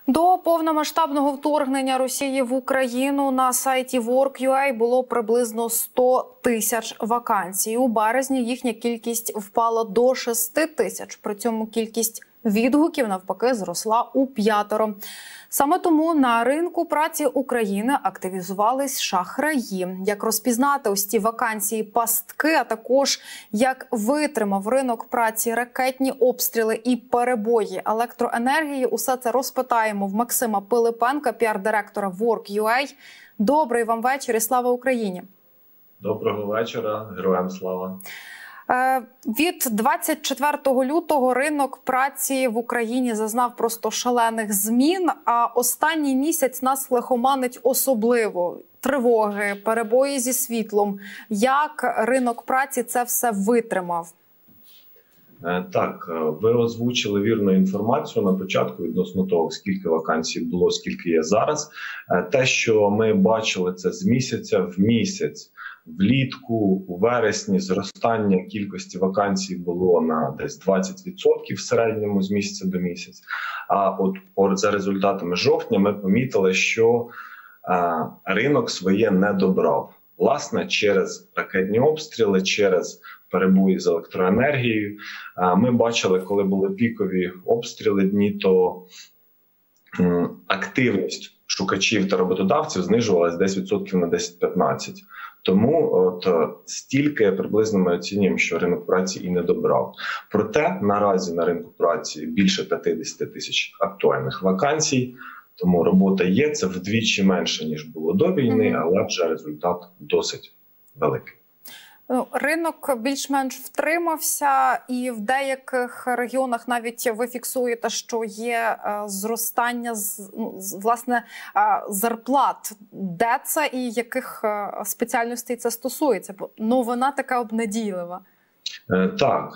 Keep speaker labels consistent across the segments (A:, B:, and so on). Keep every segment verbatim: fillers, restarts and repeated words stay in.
A: До повномасштабного вторгнення Росії в Україну на сайті Work.ua було приблизно сто тисяч вакансій. У березні їхня кількість впала до шести тисяч. При цьому кількість відгуків, навпаки, зросла у п'ятеро. Саме тому на ринку праці України активізувались шахраї. Як розпізнати ось ці вакансії пастки, а також як витримав ринок праці ракетні обстріли і перебої електроенергії, усе це розпитаємо в Максима Пилипенка, піар-директора Work.ua. Добрий вам вечір і слава Україні!
B: Доброго вечора, героям слава!
A: Від двадцять четвертого лютого ринок праці в Україні зазнав просто шалених змін, а останній місяць нас лихоманить особливо. Тривоги, перебої зі світлом. Як ринок праці це все витримав?
B: Так, ви озвучили вірну інформацію на початку відносно того, скільки вакансій було, скільки є зараз. Те, що ми бачили, це з місяця в місяць. Влітку, у вересні зростання кількості вакансій було на десь двадцять відсотків в середньому з місяця до місяця. А от за результатами жовтня ми помітили, що а, ринок своє не добрав. Власне, через ракетні обстріли, через перебої з електроенергією. А, ми бачили, коли були пікові обстріли дні, то м, активність шукачів та роботодавців знижувалась десь відсотків на десять-п'ятнадцять. Тому от стільки приблизно ми оцінюємо, що ринок праці і не добрав. Проте наразі на ринку праці більше п'ятдесят тисяч актуальних вакансій, тому робота є, це вдвічі менше, ніж було до війни, але вже результат досить великий.
A: Ринок більш-менш втримався, і в деяких регіонах навіть ви фіксуєте, що є зростання власне зарплат. Де це і яких спеціальностей це стосується? Бо новина така обнадійлива.
B: Так.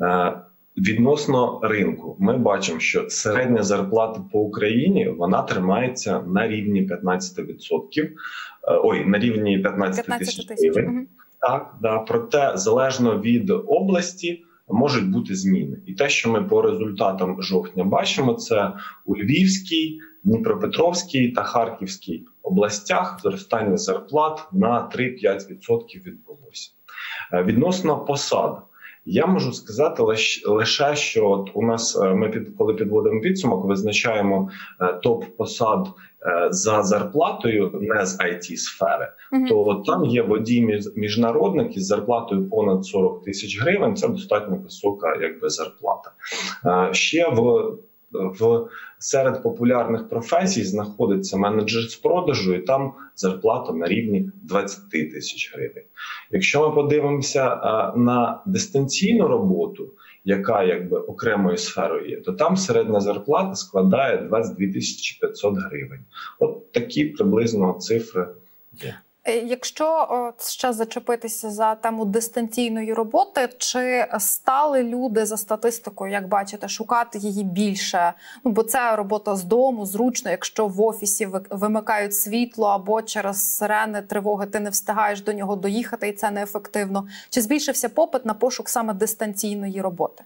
B: Відносно ринку, ми бачимо, що середня зарплата по Україні, вона тримається на рівні п'ятнадцять відсотків. Ой, на рівні п'ятнадцять тисяч гривень. Так, да. Проте, залежно від області, можуть бути зміни. І те, що ми по результатам жовтня бачимо, це у Львівській, Дніпропетровській та Харківській областях зростання зарплат на три-п'ять відсотків відбулося. Відносно посад, я можу сказати лише, що от у нас, ми під, коли підводимо підсумок, визначаємо топ посад за зарплатою не з ай ті-сфери, mm-hmm. то там є водій-міжнародник із зарплатою понад сорок тисяч гривень, це достатньо висока якби, зарплата. Ще в В серед популярних професій знаходиться менеджер з продажу, і там зарплата на рівні двадцять тисяч гривень. Якщо ми подивимося а, на дистанційну роботу, яка якби окремою сферою є, то там середня зарплата складає двадцять дві тисячі п'ятсот гривень. От такі приблизно цифри є.
A: Якщо ще зачепитися за тему дистанційної роботи, чи стали люди за статистикою, як бачите, шукати її більше? Ну, бо це робота з дому, зручно, якщо в офісі вимикають світло або через сирени, тривоги, ти не встигаєш до нього доїхати і це неефективно. Чи збільшився попит на пошук саме дистанційної роботи?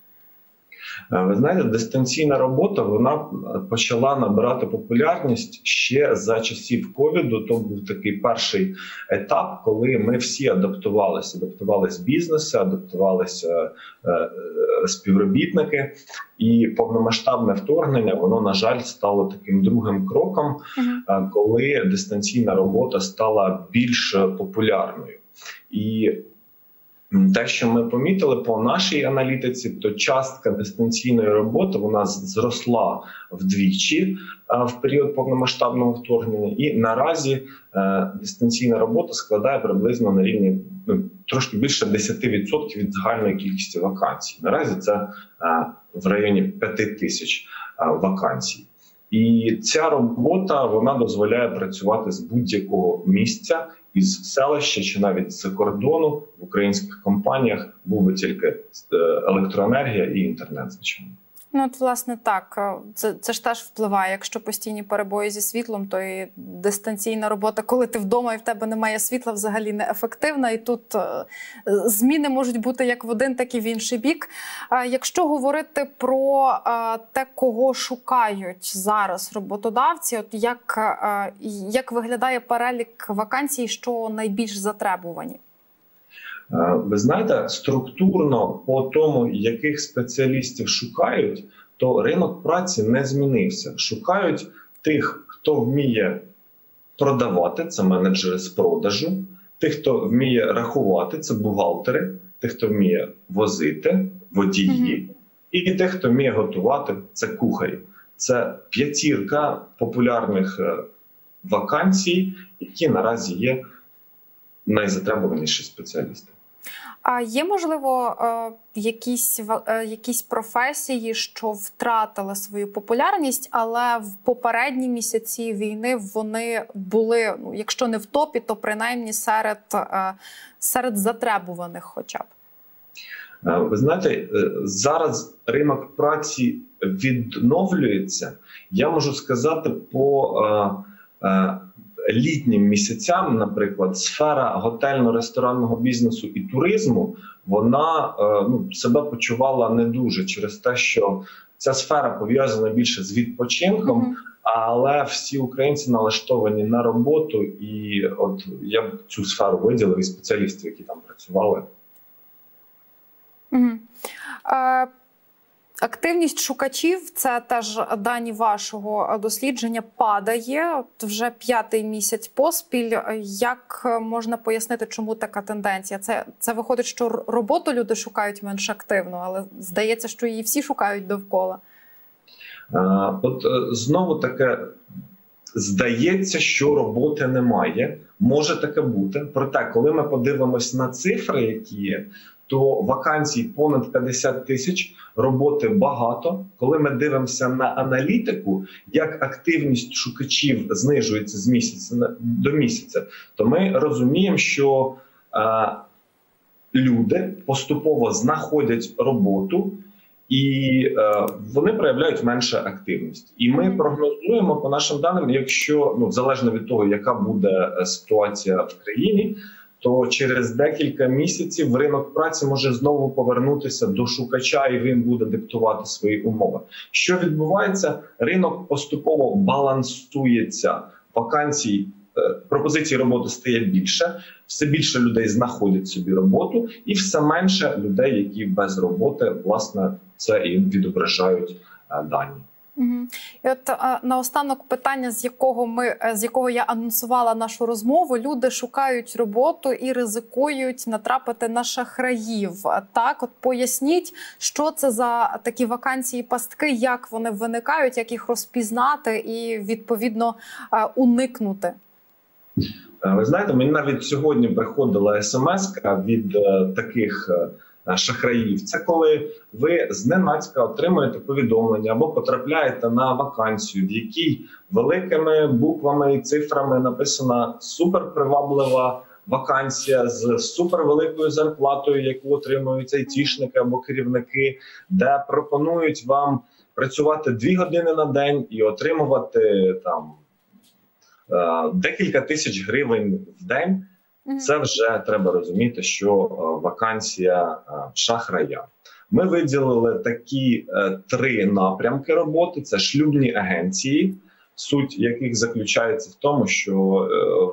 B: Ви знаєте, дистанційна робота, вона почала набирати популярність ще за часів ковіду. То був такий перший етап, коли ми всі адаптувалися. Адаптувалися бізнеси, адаптувалися е, співробітники. І повномасштабне вторгнення, воно, на жаль, стало таким другим кроком, uh-huh. коли дистанційна робота стала більш популярною. І те, що ми помітили по нашій аналітиці, то частка дистанційної роботи вона зросла вдвічі в період повномасштабного вторгнення, і наразі дистанційна робота складає приблизно на рівні ну, трошки більше десять відсотків від загальної кількості вакансій. Наразі це в районі п'ять тисяч вакансій. І ця робота вона дозволяє працювати з будь-якого місця, із селища чи навіть з кордону. В українських компаніях був би тільки електроенергія і інтернет, звичайно.
A: Ну, от, власне, так. Це, це ж теж впливає. Якщо постійні перебої зі світлом, то і дистанційна робота, коли ти вдома і в тебе немає світла, взагалі неефективна. І тут е, зміни можуть бути як в один, так і в інший бік. Е, якщо говорити про е, те, кого шукають зараз роботодавці, от як, е, як виглядає перелік вакансій, що найбільш затребувані?
B: Ви знаєте, структурно по тому, яких спеціалістів шукають, то ринок праці не змінився. Шукають тих, хто вміє продавати, це менеджери з продажу, тих, хто вміє рахувати, це бухгалтери, тих, хто вміє возити, водії, mm-hmm. і тих, хто вміє готувати, це кухарі. Це п'ятірка популярних вакансій, які наразі є найзатребуваніші спеціалісти.
A: А є, можливо, якісь, якісь професії, що втратили свою популярність, але в попередні місяці війни вони були, якщо не в топі, то принаймні серед, серед затребуваних хоча б?
B: Ви знаєте, зараз ринок праці відновлюється. Я можу сказати по літнім місяцям, наприклад, сфера готельно-ресторанного бізнесу і туризму, вона ну, себе почувала не дуже через те, що ця сфера пов'язана більше з відпочинком, mm-hmm. але всі українці налаштовані на роботу, і от я б цю сферу виділив і спеціалістів, які там працювали.
A: Mm-hmm. Uh... Активність шукачів, це теж дані вашого дослідження, падає. От вже п'ятий місяць поспіль. Як можна пояснити, чому така тенденція? Це, це виходить, що роботу люди шукають менш активно, але здається, що її всі шукають довкола.
B: А, от знову таке, здається, що роботи немає. Може таке бути. Проте, коли ми подивимось на цифри, які є, то вакансій понад п'ятдесят тисяч, роботи багато. Коли ми дивимося на аналітику, як активність шукачів знижується з місяця до місяця, то ми розуміємо, що е, люди поступово знаходять роботу і е, вони проявляють менше активність. І ми прогнозуємо по нашим даним, якщо, ну, залежно від того, яка буде ситуація в країні, то через декілька місяців ринок праці може знову повернутися до шукача, і він буде диктувати свої умови. Що відбувається? Ринок поступово балансується. Вакансій, пропозицій роботи стає більше, все більше людей знаходять собі роботу, і все менше людей, які без роботи, власне, це і відображають дані.
A: Угу. І от а, наостанок питання, з якого ми з якого я анонсувала нашу розмову. Люди шукають роботу і ризикують натрапити на шахраїв. Так, от поясніть, що це за такі вакансії-пастки, як вони виникають, як їх розпізнати і відповідно уникнути.
B: Ви знаєте, мені навіть сьогодні приходила смс-ка від е, таких е, шахраїв. Це коли ви зненацька отримуєте повідомлення або потрапляєте на вакансію, в якій великими буквами і цифрами написана суперприваблива вакансія з супервеликою зарплатою, яку отримують айтішники або керівники, де пропонують вам працювати дві години на день і отримувати там декілька тисяч гривень в день. Це вже треба розуміти, що вакансія шахрая. Ми виділили такі три напрямки роботи. Це шлюбні агенції, суть яких заключається в тому, що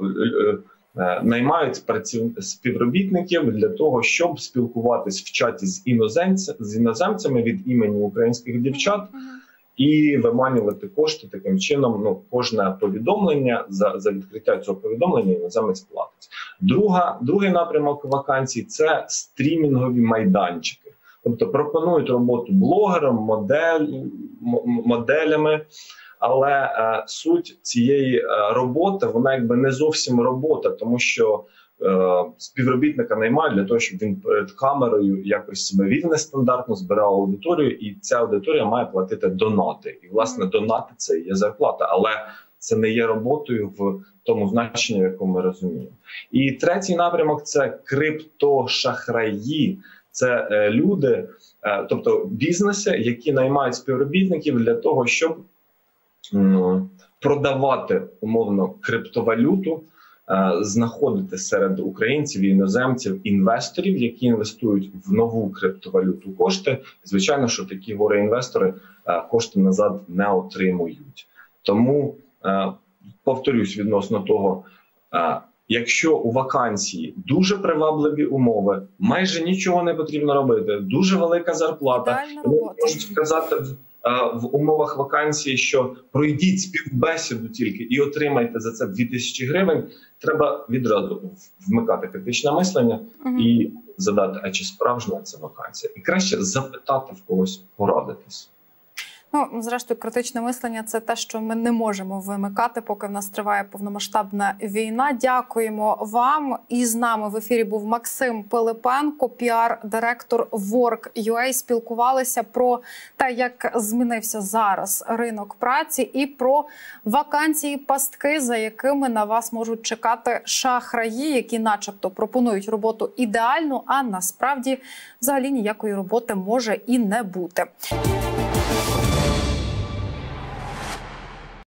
B: наймають праців... співробітників для того, щоб спілкуватись в чаті з, іноземця... з іноземцями від імені українських дівчат і виманювати кошти таким чином. Ну, кожне повідомлення, за, за відкриття цього повідомлення іноземець платить. Друга, другий напрямок вакансій – це стрімінгові майданчики. Тобто пропонують роботу блогерам, модель, моделями, але е, суть цієї е, роботи, вона якби не зовсім робота, тому що е, співробітника наймають для того, щоб він перед камерою якось себе вів нестандартно, збирав аудиторію, і ця аудиторія має платити донати. І, власне, донати – це є зарплата, але це не є роботою в тому значенні, в якому ми розуміємо. І третій напрямок – це криптошахраї. Це люди, тобто бізнеси, які наймають співробітників для того, щоб продавати умовно криптовалюту, знаходити серед українців і іноземців інвесторів, які інвестують в нову криптовалюту кошти. Звичайно, що такі горе-інвестори кошти назад не отримують. Тому, повторюсь відносно того, якщо у вакансії дуже привабливі умови, майже нічого не потрібно робити, дуже велика зарплата, можуть сказати в умовах вакансії, що пройдіть співбесіду тільки і отримайте за це дві тисячі гривень, треба відразу вмикати критичне мислення угу. і задати, а чи справжня це вакансія? І краще запитати в когось, порадитись.
A: Ну, зрештою, критичне мислення – це те, що ми не можемо вимикати, поки в нас триває повномасштабна війна. Дякуємо вам. І з нами в ефірі був Максим Пилипенко, піар-директор Work.ua. Спілкувалися про те, як змінився зараз ринок праці, і про вакансії-пастки, за якими на вас можуть чекати шахраї, які начебто пропонують роботу ідеальну, а насправді взагалі ніякої роботи може і не бути.